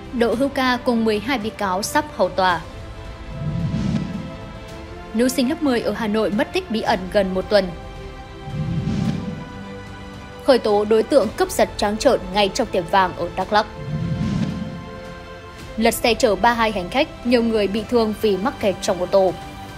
Đỗ Hữu Ca cùng 12 bị cáo sắp hầu tòa. Nữ sinh lớp 10 ở Hà Nội mất tích bí ẩn gần một tuần. Khởi tố đối tượng cướp giật trắng trợn ngay trong tiệm vàng ở Đắk Lắk. Lật xe chở 32 hành khách, nhiều người bị thương vì mắc kẹt trong ô tô.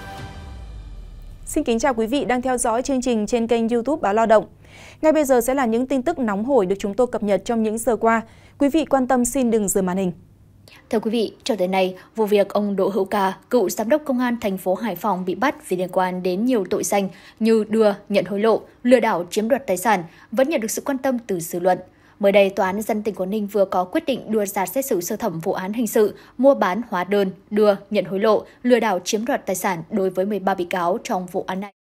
Xin kính chào quý vị đang theo dõi chương trình trên kênh YouTube Báo Lao động. Ngay bây giờ sẽ là những tin tức nóng hổi được chúng tôi cập nhật trong những giờ qua. Quý vị quan tâm xin đừng rời màn hình. Thưa quý vị, cho tới nay, vụ việc ông Đỗ Hữu Ca, cựu giám đốc công an thành phố Hải Phòng bị bắt vì liên quan đến nhiều tội danh như đưa, nhận hối lộ, lừa đảo chiếm đoạt tài sản vẫn nhận được sự quan tâm từ dư luận. Mới đây, Tòa án Nhân dân tỉnh Quảng Ninh vừa có quyết định đưa ra xét xử sơ thẩm vụ án hình sự mua bán hóa đơn, đưa, nhận hối lộ, lừa đảo chiếm đoạt tài sản đối với 13 bị cáo trong vụ án này.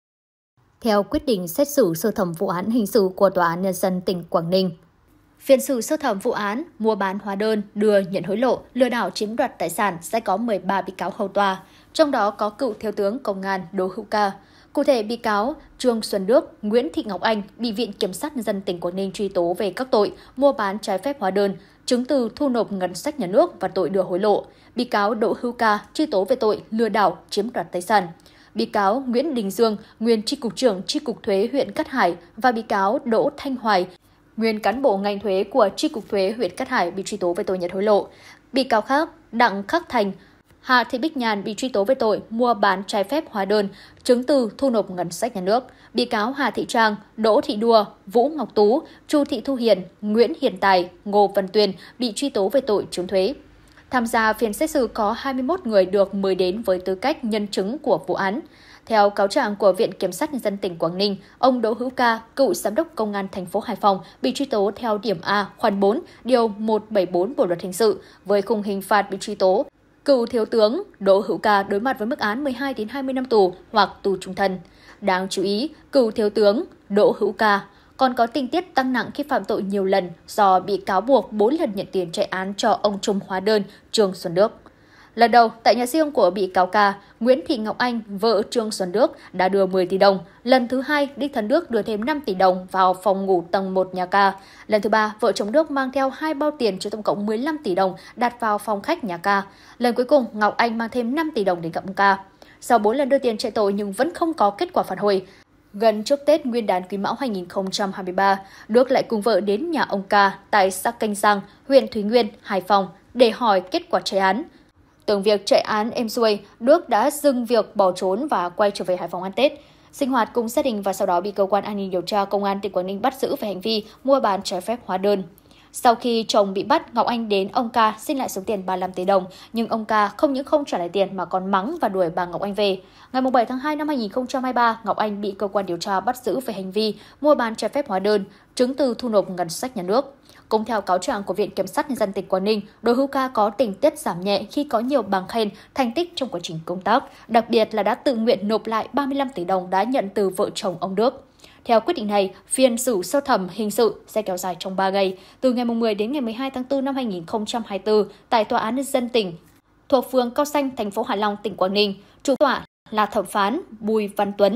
Theo quyết định xét xử sơ thẩm vụ án hình sự của Tòa án Nhân dân tỉnh Quảng Ninh, phiên xử sơ thẩm vụ án mua bán hóa đơn, đưa, nhận hối lộ, lừa đảo chiếm đoạt tài sản sẽ có 13 bị cáo hầu tòa, trong đó có cựu Thiếu tướng Công an Đỗ Hữu Ca. Cụ thể, bị cáo Trương Xuân Đức, Nguyễn Thị Ngọc Anh bị Viện Kiểm sát Nhân dân tỉnh Quảng Ninh truy tố về các tội mua bán trái phép hóa đơn, chứng từ thu nộp ngân sách nhà nước và tội đưa hối lộ. Bị cáo Đỗ Hữu Ca truy tố về tội lừa đảo chiếm đoạt tài sản. Bị cáo Nguyễn Đình Dương, nguyên Chi cục trưởng Chi cục Thuế huyện Cát Hải và bị cáo Đỗ Thanh Hoài, nguyên cán bộ ngành thuế của Chi cục Thuế huyện Cát Hải bị truy tố về tội nhận hối lộ. Bị cáo khác Đặng Khắc Thành, Hà Thị Bích Nhàn bị truy tố về tội mua bán trái phép hóa đơn, chứng từ thu nộp ngân sách nhà nước. Bị cáo Hà Thị Trang, Đỗ Thị Đua, Vũ Ngọc Tú, Chu Thị Thu Hiền, Nguyễn Hiền Tài, Ngô Văn Tuyên bị truy tố về tội trốn thuế. Tham gia phiên xét xử có 21 người được mời đến với tư cách nhân chứng của vụ án. Theo cáo trạng của Viện Kiểm sát Nhân dân tỉnh Quảng Ninh, ông Đỗ Hữu Ca, cựu giám đốc công an thành phố Hải Phòng bị truy tố theo điểm A, khoản 4, điều 174 Bộ luật hình sự với khung hình phạt bị truy tố. Cựu Thiếu tướng Đỗ Hữu Ca đối mặt với mức án 12 đến 20 năm tù hoặc tù chung thân. Đáng chú ý, cựu Thiếu tướng Đỗ Hữu Ca còn có tình tiết tăng nặng khi phạm tội nhiều lần do bị cáo buộc 4 lần nhận tiền chạy án cho ông trùm hóa đơn Trương Xuân Đức. Lần đầu, tại nhà riêng của bị cáo Ca, Nguyễn Thị Ngọc Anh, vợ Trương Xuân Đức, đã đưa 10 tỷ đồng. Lần thứ hai, đích thân Đức đưa thêm 5 tỷ đồng vào phòng ngủ tầng 1 nhà Ca. Lần thứ ba, vợ chồng Đức mang theo 2 bao tiền chứa tổng cộng 15 tỷ đồng đặt vào phòng khách nhà Ca. Lần cuối cùng, Ngọc Anh mang thêm 5 tỷ đồng đến gặp ông Ca. Sau 4 lần đưa tiền chạy tội nhưng vẫn không có kết quả phản hồi. Gần trước Tết Nguyên đán Quý Mão 2023, Đức lại cùng vợ đến nhà ông Ca tại xã Canh Giang, huyện Thủy Nguyên, Hải Phòng để hỏi kết quả chạy án. Tưởng việc chạy án êm xuôi, Đức đã dừng việc bỏ trốn và quay trở về Hải Phòng ăn Tết, sinh hoạt cùng gia đình và sau đó bị cơ quan an ninh điều tra Công an tỉnh Quảng Ninh bắt giữ về hành vi mua bán trái phép hóa đơn. Sau khi chồng bị bắt, Ngọc Anh đến ông Ca xin lại số tiền 35 tỷ đồng, nhưng ông Ca không những không trả lại tiền mà còn mắng và đuổi bà Ngọc Anh về. Ngày 7 tháng 2 năm 2023, Ngọc Anh bị cơ quan điều tra bắt giữ về hành vi mua bán trái phép hóa đơn, chứng từ thu nộp ngân sách nhà nước. Cũng theo cáo trạng của Viện Kiểm sát Nhân dân tỉnh Quảng Ninh, Đỗ Hữu Ca có tình tiết giảm nhẹ khi có nhiều bằng khen, thành tích trong quá trình công tác, đặc biệt là đã tự nguyện nộp lại 35 tỷ đồng đã nhận từ vợ chồng ông Đức. Theo quyết định này, phiên xử sơ thẩm hình sự sẽ kéo dài trong 3 ngày, từ ngày 10 đến ngày 12 tháng 4 năm 2024 tại Tòa án Nhân dân tỉnh, thuộc phường Cao Xanh, thành phố Hạ Long, tỉnh Quảng Ninh. Chủ tọa là thẩm phán Bùi Văn Tuấn.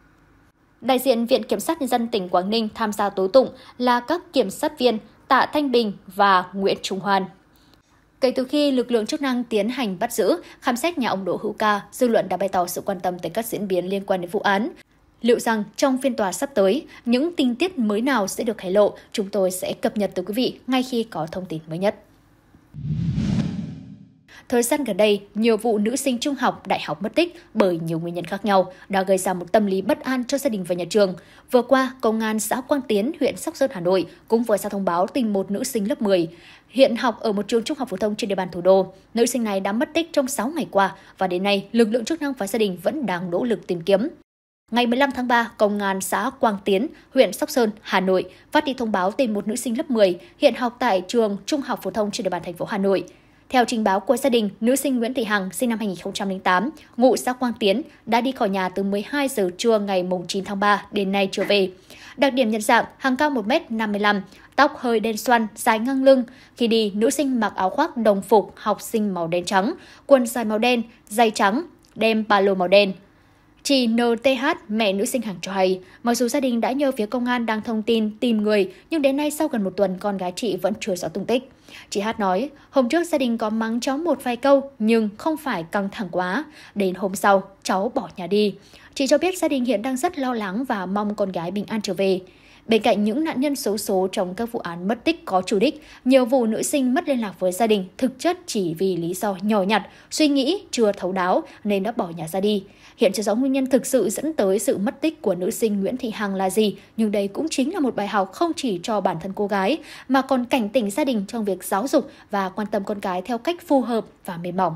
Đại diện Viện Kiểm sát Nhân dân tỉnh Quảng Ninh tham gia tố tụng là các kiểm sát viên Tạ Thanh Bình và Nguyễn Trung Hoan. Kể từ khi lực lượng chức năng tiến hành bắt giữ, khám xét nhà ông Đỗ Hữu Ca, dư luận đã bày tỏ sự quan tâm tới các diễn biến liên quan đến vụ án. Liệu rằng trong phiên tòa sắp tới, những tình tiết mới nào sẽ được hé lộ, chúng tôi sẽ cập nhật tới quý vị ngay khi có thông tin mới nhất. Thời gian gần đây, nhiều vụ nữ sinh trung học, đại học mất tích bởi nhiều nguyên nhân khác nhau đã gây ra một tâm lý bất an cho gia đình và nhà trường. Vừa qua, Công an xã Quang Tiến, huyện Sóc Sơn, Hà Nội cũng vừa ra thông báo tìm một nữ sinh lớp 10, hiện học ở một trường trung học phổ thông trên địa bàn thủ đô. Nữ sinh này đã mất tích trong 6 ngày qua và đến nay, lực lượng chức năng và gia đình vẫn đang nỗ lực tìm kiếm. Ngày 15 tháng 3, Công an xã Quang Tiến, huyện Sóc Sơn, Hà Nội phát đi thông báo tìm một nữ sinh lớp 10, hiện học tại trường trung học phổ thông trên địa bàn thành phố Hà Nội. Theo trình báo của gia đình, nữ sinh Nguyễn Thị Hằng sinh năm 2008, ngụ xã Quang Tiến, đã đi khỏi nhà từ 12 giờ trưa ngày 9 tháng 3 đến nay chưa về. Đặc điểm nhận dạng, Hằng cao 1m55, tóc hơi đen xoăn, dài ngang lưng. Khi đi, nữ sinh mặc áo khoác đồng phục học sinh màu đen trắng, quần dài màu đen, giày trắng, đem ba lô màu đen. Chị NTH, mẹ nữ sinh Hằng cho hay, mặc dù gia đình đã nhờ phía công an đang thông tin tìm người, nhưng đến nay sau gần 1 tuần con gái chị vẫn chưa rõ tung tích. Chị Hát nói, hôm trước gia đình có mắng cháu một vài câu nhưng không phải căng thẳng quá. Đến hôm sau, cháu bỏ nhà đi. Chị cho biết gia đình hiện đang rất lo lắng và mong con gái bình an trở về. Bên cạnh những nạn nhân xấu số trong các vụ án mất tích có chủ đích, nhiều vụ nữ sinh mất liên lạc với gia đình thực chất chỉ vì lý do nhỏ nhặt, suy nghĩ chưa thấu đáo nên đã bỏ nhà ra đi. Hiện chưa rõ nguyên nhân thực sự dẫn tới sự mất tích của nữ sinh Nguyễn Thị Hằng là gì, nhưng đây cũng chính là một bài học không chỉ cho bản thân cô gái, mà còn cảnh tỉnh gia đình trong việc giáo dục và quan tâm con cái theo cách phù hợp và mềm mỏng.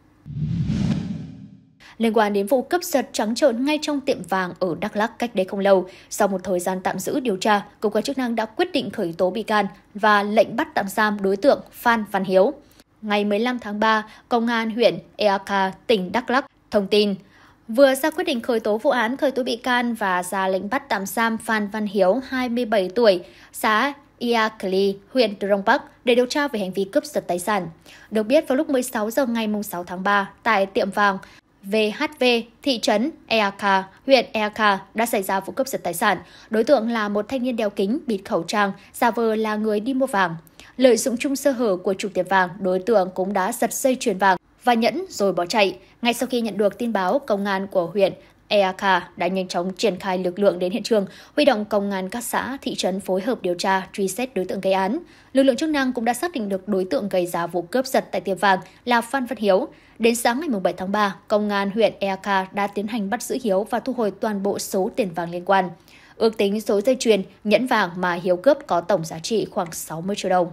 Liên quan đến vụ cướp giật trắng trợn ngay trong tiệm vàng ở Đắk Lắk cách đây không lâu, sau một thời gian tạm giữ điều tra, cơ quan chức năng đã quyết định khởi tố bị can và lệnh bắt tạm giam đối tượng Phan Văn Hiếu. Ngày 15 tháng 3, Công an huyện Eak, tỉnh Đắk Lắk thông tin vừa ra quyết định khởi tố vụ án, khởi tố bị can và ra lệnh bắt tạm giam Phan Văn Hiếu, 27 tuổi, xã Iakli, huyện Crong Park để điều tra về hành vi cướp giật tài sản. Được biết, vào lúc 16 giờ ngày 6 tháng 3, tại tiệm vàng VHV, thị trấn Eak, huyện Eak đã xảy ra vụ cướp giật tài sản. Đối tượng là một thanh niên đeo kính, bịt khẩu trang, giả vờ là người đi mua vàng. Lợi dụng chung sơ hở của chủ tiệm vàng, đối tượng cũng đã giật dây chuyền vàng và nhẫn rồi bỏ chạy. Ngay sau khi nhận được tin báo, công an của huyện Eak đã nhanh chóng triển khai lực lượng đến hiện trường, huy động công an các xã, thị trấn phối hợp điều tra, truy xét đối tượng gây án. Lực lượng chức năng cũng đã xác định được đối tượng gây ra vụ cướp giật tại tiệm vàng là Phan Văn Hiếu. Đến sáng ngày 7 tháng 3, công an huyện Eak đã tiến hành bắt giữ Hiếu và thu hồi toàn bộ số tiền vàng liên quan. Ước tính số dây chuyền, nhẫn vàng mà Hiếu cướp có tổng giá trị khoảng 60 triệu đồng.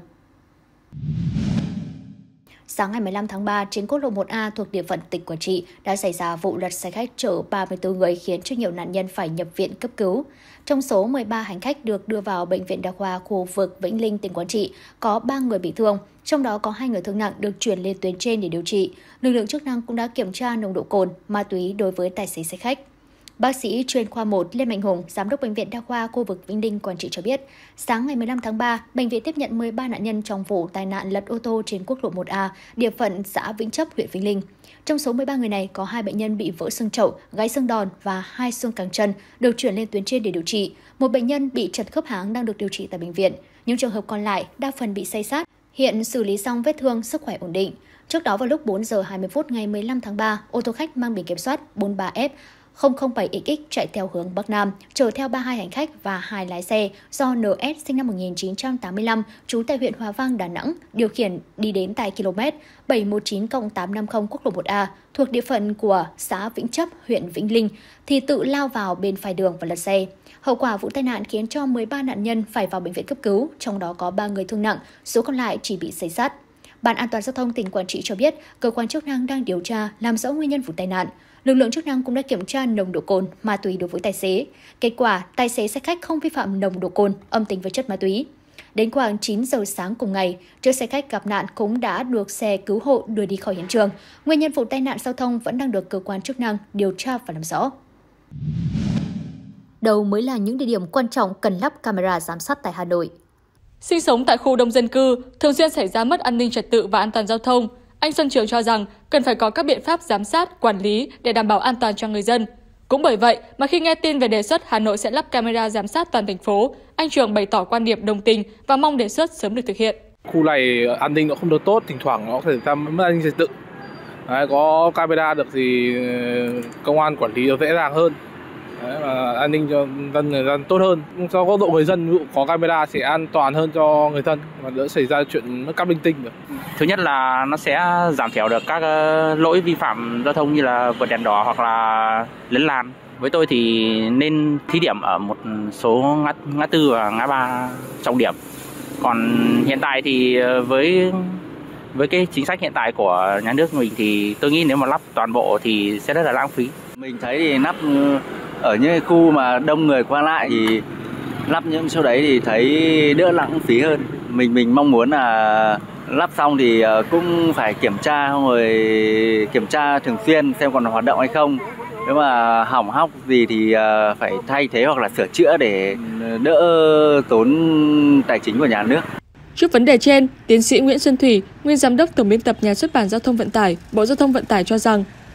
Sáng ngày 15 tháng 3, trên quốc lộ 1A thuộc địa phận tỉnh Quảng Trị đã xảy ra vụ lật xe khách chở 34 người khiến cho nhiều nạn nhân phải nhập viện cấp cứu. Trong số 13 hành khách được đưa vào Bệnh viện Đa khoa khu vực Vĩnh Linh, tỉnh Quảng Trị, có 3 người bị thương, trong đó có 2 người thương nặng được chuyển lên tuyến trên để điều trị. Lực lượng chức năng cũng đã kiểm tra nồng độ cồn, ma túy đối với tài xế xe khách. Bác sĩ chuyên khoa 1 Lê Mạnh Hùng, Giám đốc Bệnh viện Đa khoa khu vực Vĩnh Linh, Quảng Trị cho biết, sáng ngày 15 tháng 3, bệnh viện tiếp nhận 13 nạn nhân trong vụ tai nạn lật ô tô trên quốc lộ 1A, địa phận xã Vĩnh Chấp, huyện Vĩnh Linh. Trong số 13 người này, có 2 bệnh nhân bị vỡ xương chậu, gãy xương đòn và 2 xương cẳng chân được chuyển lên tuyến trên để điều trị. Một bệnh nhân bị trật khớp háng đang được điều trị tại bệnh viện. Những trường hợp còn lại đa phần bị xây xát, hiện xử lý xong vết thương, sức khỏe ổn định. Trước đó vào lúc 4 giờ 20 phút ngày 15 tháng 3, ô tô khách mang biển kiểm soát 43F 007XX chạy theo hướng Bắc Nam, chở theo 32 hành khách và 2 lái xe do NS sinh năm 1985, trú tại huyện Hòa Vang, Đà Nẵng, điều khiển đi đến tại km 719+850 quốc lộ 1A thuộc địa phận của xã Vĩnh Chấp, huyện Vĩnh Linh, thì tự lao vào bên phải đường và lật xe. Hậu quả vụ tai nạn khiến cho 13 nạn nhân phải vào bệnh viện cấp cứu, trong đó có 3 người thương nặng, số còn lại chỉ bị xây xát. Ban An toàn giao thông tỉnh Quảng Trị cho biết, cơ quan chức năng đang điều tra, làm rõ nguyên nhân vụ tai nạn. Lực lượng chức năng cũng đã kiểm tra nồng độ cồn, ma túy đối với tài xế. Kết quả, tài xế xe khách không vi phạm nồng độ cồn, âm tính với chất ma túy. Đến khoảng 9 giờ sáng cùng ngày, chiếc xe khách gặp nạn cũng đã được xe cứu hộ đưa đi khỏi hiện trường. Nguyên nhân vụ tai nạn giao thông vẫn đang được cơ quan chức năng điều tra và làm rõ. Đâu mới là những địa điểm quan trọng cần lắp camera giám sát tại Hà Nội? Sinh sống tại khu đông dân cư, thường xuyên xảy ra mất an ninh trật tự và an toàn giao thông. Anh Xuân Trường cho rằng cần phải có các biện pháp giám sát, quản lý để đảm bảo an toàn cho người dân. Cũng bởi vậy mà khi nghe tin về đề xuất Hà Nội sẽ lắp camera giám sát toàn thành phố, anh Trường bày tỏ quan điểm đồng tình và mong đề xuất sớm được thực hiện. Khu này an ninh nó không được tốt, thỉnh thoảng nó có thể mất an ninh trật tự. Có camera được thì công an quản lý nó dễ dàng hơn. Và an ninh cho người dân tốt hơn. Do góc độ người dân, ví dụ có camera sẽ an toàn hơn cho người thân và đỡ xảy ra chuyện mất cắp linh tinh được. Thứ nhất là nó sẽ giảm thiểu được các lỗi vi phạm giao thông như là vượt đèn đỏ hoặc là lấn làn. Với tôi thì nên thí điểm ở một số ngã tư và ngã ba trọng điểm. Còn hiện tại thì với cái chính sách hiện tại của nhà nước mình thì tôi nghĩ nếu mà lắp toàn bộ thì sẽ rất là lãng phí. Mình thấy thì lắp ở những khu mà đông người qua lại thì lắp những chỗ đấy thì thấy đỡ lãng phí hơn. Mình mong muốn là lắp xong thì cũng phải kiểm tra thường xuyên xem còn hoạt động hay không. Nếu mà hỏng hóc gì thì phải thay thế hoặc là sửa chữa để đỡ tốn tài chính của nhà nước. Trước vấn đề trên, tiến sĩ Nguyễn Xuân Thủy, nguyên giám đốc tổng biên tập Nhà xuất bản Giao thông Vận tải, Bộ Giao thông Vận tải cho rằng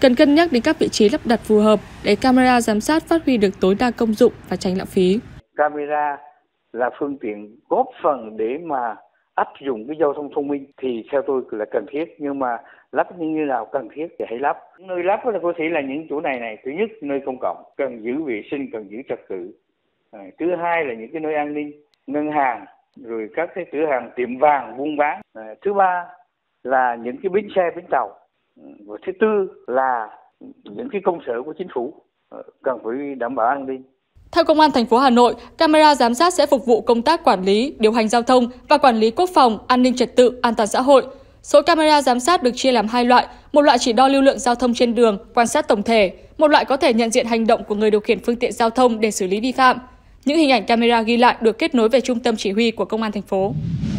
cần cân nhắc đến các vị trí lắp đặt phù hợp để camera giám sát phát huy được tối đa công dụng và tránh lãng phí. Camera là phương tiện góp phần để mà áp dụng cái giao thông thông minh thì theo tôi là cần thiết, nhưng mà lắp như nào cần thiết thì hãy lắp. Nơi lắp là có thể là những chỗ này. Thứ nhất, nơi công cộng cần giữ vệ sinh, cần giữ trật tự. Thứ hai là những cái nơi an ninh, ngân hàng, rồi các cái cửa hàng tiệm vàng buôn bán. Thứ ba là những cái bến xe, bến tàu. Và thứ tư là những cái công sở của chính phủ cần phải đảm bảo an ninh. Theo Công an thành phố Hà Nội, camera giám sát sẽ phục vụ công tác quản lý, điều hành giao thông và quản lý quốc phòng, an ninh trật tự, an toàn xã hội. Số camera giám sát được chia làm 2 loại, một loại chỉ đo lưu lượng giao thông trên đường, quan sát tổng thể, một loại có thể nhận diện hành động của người điều khiển phương tiện giao thông để xử lý vi phạm. Những hình ảnh camera ghi lại được kết nối về trung tâm chỉ huy của Công an thành phố.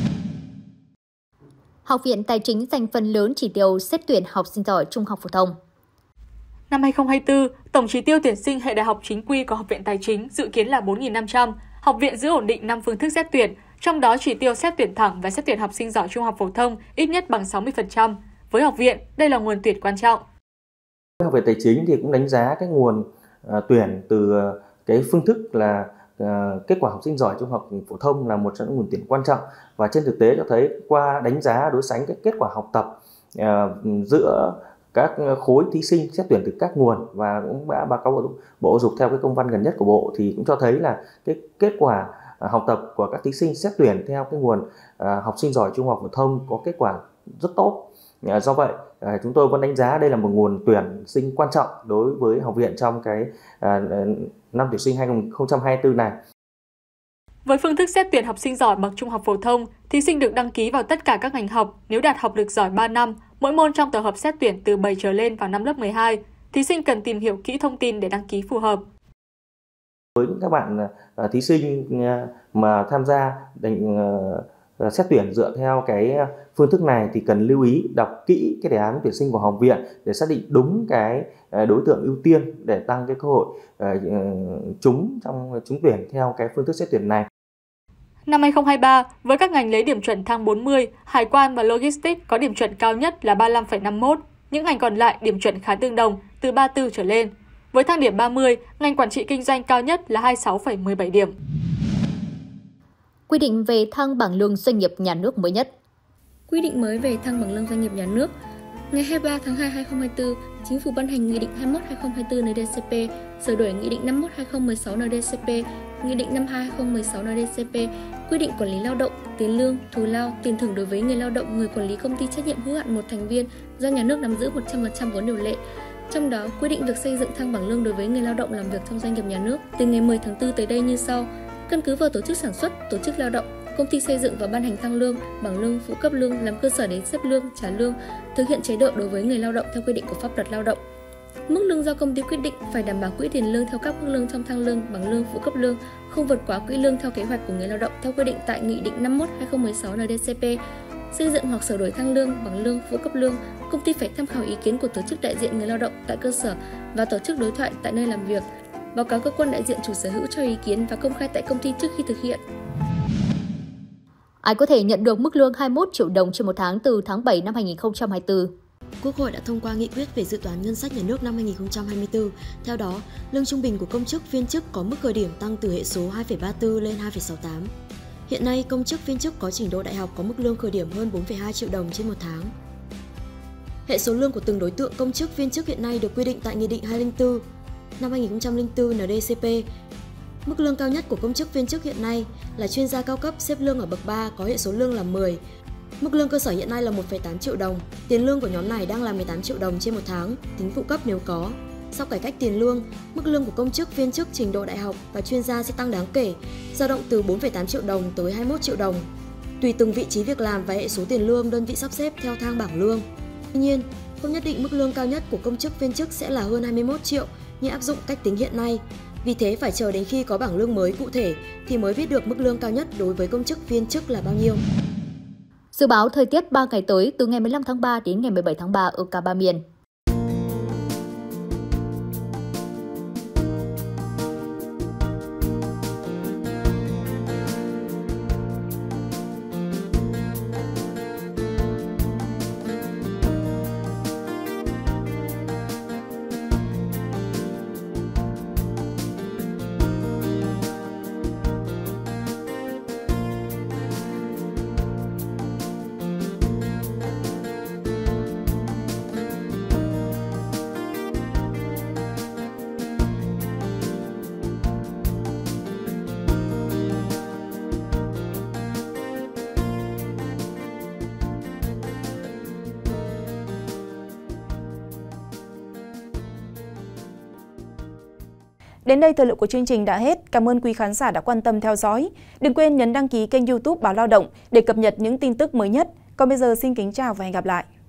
Học viện Tài chính dành phần lớn chỉ tiêu xét tuyển học sinh giỏi trung học phổ thông. Năm 2024, tổng chỉ tiêu tuyển sinh hệ đại học chính quy của Học viện Tài chính dự kiến là 4.500. Học viện giữ ổn định 5 phương thức xét tuyển, trong đó chỉ tiêu xét tuyển thẳng và xét tuyển học sinh giỏi trung học phổ thông ít nhất bằng 60%. Với học viện, đây là nguồn tuyển quan trọng. Học viện Tài chính thì cũng đánh giá cái nguồn tuyển từ cái phương thức là kết quả học sinh giỏi trung học phổ thông là một trong những nguồn tuyển quan trọng, và trên thực tế cho thấy qua đánh giá đối sánh cái kết quả học tập giữa các khối thí sinh xét tuyển từ các nguồn và cũng đã báo cáo Bộ Giáo dục theo cái công văn gần nhất của Bộ thì cũng cho thấy là cái kết quả học tập của các thí sinh xét tuyển theo cái nguồn học sinh giỏi trung học phổ thông có kết quả rất tốt. Do vậy, chúng tôi vẫn đánh giá đây là một nguồn tuyển sinh quan trọng đối với học viện trong cái năm tuyển sinh 2024 này. Với phương thức xét tuyển học sinh giỏi bậc trung học phổ thông, thí sinh được đăng ký vào tất cả các ngành học nếu đạt học lực giỏi 3 năm, mỗi môn trong tổ hợp xét tuyển từ 7 trở lên vào năm lớp 12. Thí sinh cần tìm hiểu kỹ thông tin để đăng ký phù hợp. Với các bạn thí sinh mà tham gia xét tuyển dựa theo cái phương thức này thì cần lưu ý đọc kỹ cái đề án tuyển sinh của học viện để xác định đúng cái đối tượng ưu tiên để tăng cái cơ hội trúng tuyển theo cái phương thức xét tuyển này. Năm 2023, với các ngành lấy điểm chuẩn thang 40, Hải quan và Logistics có điểm chuẩn cao nhất là 35,51, những ngành còn lại điểm chuẩn khá tương đồng, từ 34 trở lên. Với thang điểm 30, ngành quản trị kinh doanh cao nhất là 26,17 điểm. Quy định về thang bảng lương doanh nghiệp nhà nước mới nhất. Quy định mới về thang bảng lương doanh nghiệp nhà nước. Ngày 23 tháng 2 2024, Chính phủ ban hành Nghị định 21/2024 NĐ-CP, sửa đổi Nghị định 51/2016 NĐ-CP, Nghị định 52/2016 NĐ-CP, quy định quản lý lao động, tiền lương, thù lao, tiền thưởng đối với người lao động, người quản lý công ty trách nhiệm hữu hạn một thành viên do nhà nước nắm giữ 100% vốn điều lệ. Trong đó, quy định việc xây dựng thang bảng lương đối với người lao động làm việc trong doanh nghiệp nhà nước từ ngày 10 tháng 4 tới đây như sau. Căn cứ vào tổ chức sản xuất, tổ chức lao động, công ty xây dựng và ban hành thang lương, bảng lương, phụ cấp lương làm cơ sở để xếp lương, trả lương, thực hiện chế độ đối với người lao động theo quy định của pháp luật lao động. Mức lương do công ty quyết định phải đảm bảo quỹ tiền lương theo các mức lương trong thang lương, bảng lương, phụ cấp lương, không vượt quá quỹ lương theo kế hoạch của người lao động theo quy định tại Nghị định 51/2016 NĐ-CP. Xây dựng hoặc sửa đổi thang lương, bảng lương, phụ cấp lương, công ty phải tham khảo ý kiến của tổ chức đại diện người lao động tại cơ sở và tổ chức đối thoại tại nơi làm việc, báo cáo cơ quan đại diện chủ sở hữu cho ý kiến và công khai tại công ty trước khi thực hiện. Ai có thể nhận được mức lương 21 triệu đồng trên một tháng từ tháng 7 năm 2024? Quốc hội đã thông qua nghị quyết về dự toán ngân sách nhà nước năm 2024. Theo đó, lương trung bình của công chức viên chức có mức khởi điểm tăng từ hệ số 2,34 lên 2,68. Hiện nay, công chức viên chức có trình độ đại học có mức lương khởi điểm hơn 4,2 triệu đồng trên một tháng. Hệ số lương của từng đối tượng công chức viên chức hiện nay được quy định tại Nghị định 204 năm 2004 NĐ-CP. Mức lương cao nhất của công chức viên chức hiện nay là chuyên gia cao cấp xếp lương ở bậc 3 có hệ số lương là 10. Mức lương cơ sở hiện nay là 1,8 triệu đồng. Tiền lương của nhóm này đang là 18 triệu đồng trên một tháng, tính phụ cấp nếu có. Sau cải cách tiền lương, mức lương của công chức viên chức trình độ đại học và chuyên gia sẽ tăng đáng kể, dao động từ 4,8 triệu đồng tới 21 triệu đồng, tùy từng vị trí việc làm và hệ số tiền lương đơn vị sắp xếp theo thang bảng lương. Tuy nhiên, không nhất định mức lương cao nhất của công chức viên chức sẽ là hơn 21 triệu như áp dụng cách tính hiện nay. Vì thế phải chờ đến khi có bảng lương mới cụ thể thì mới biết được mức lương cao nhất đối với công chức viên chức là bao nhiêu. Dự báo thời tiết 3 ngày tới từ ngày 15 tháng 3 đến ngày 17 tháng 3 ở cả 3 miền. Đến đây thời lượng của chương trình đã hết. Cảm ơn quý khán giả đã quan tâm theo dõi. Đừng quên nhấn đăng ký kênh YouTube Báo Lao động để cập nhật những tin tức mới nhất. Còn bây giờ xin kính chào và hẹn gặp lại.